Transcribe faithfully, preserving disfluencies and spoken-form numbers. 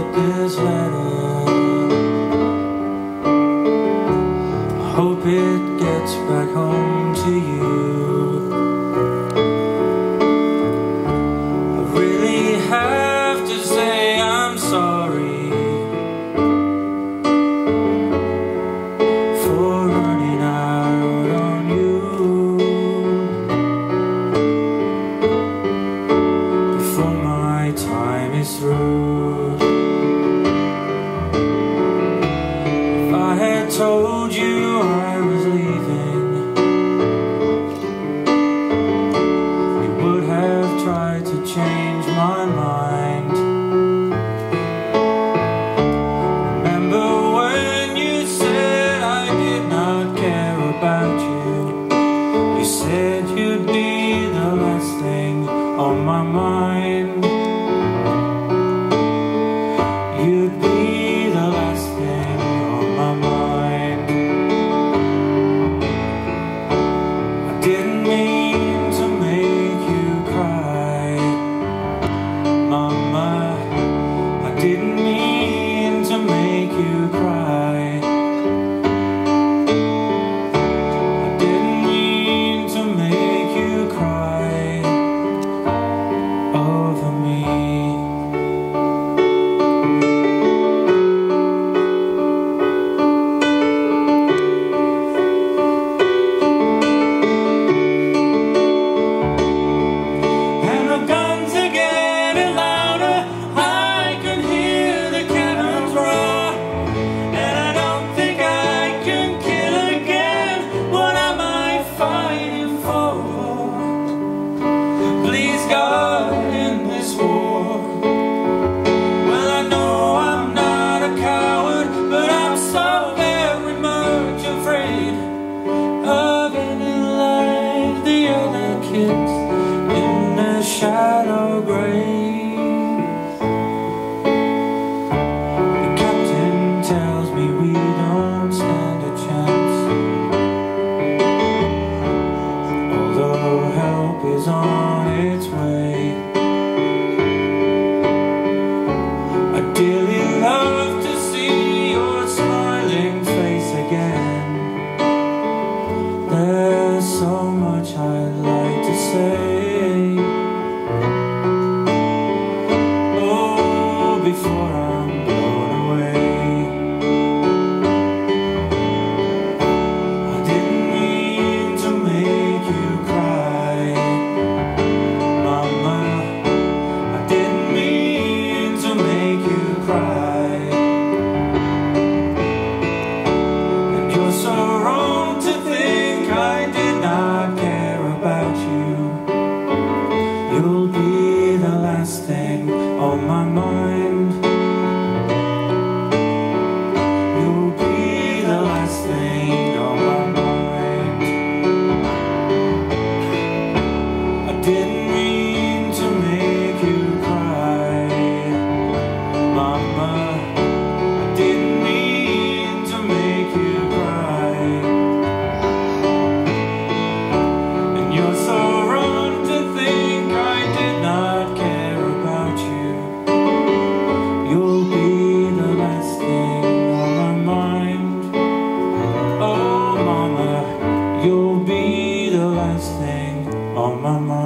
wrote this letter. I hope it gets back home to you. I really have to say I'm sorry for running out on you before my time is through. If I had told you I was leaving, you would have tried to change my mind. Remember when you said I did not care about you? You said you'd be the last thing on my mind. You'd be the last thing on my mind. I didn't mean to make you cry, Mama. I didn't mean to make you cry. I didn't mean to make you cry over me. In the shallow grave, the captain tells me we don't stand a chance, although help is on its way. I dearly love to see your smiling face again. There's so much I'd like to say. Oh, before I'm blown away. I didn't mean to make you cry, Mama. I didn't mean to make you cry. And you're so wrong to think I did not care about you. You'll be the last thing on my mind. You'll be the last thing on my mind. I didn't mean to make you cry, Mama. I didn't mean to make you cry. And you're so wrong to think I did not care about you. You'll be the last thing on my mind. Oh, Mama, you'll be the last thing on my mind.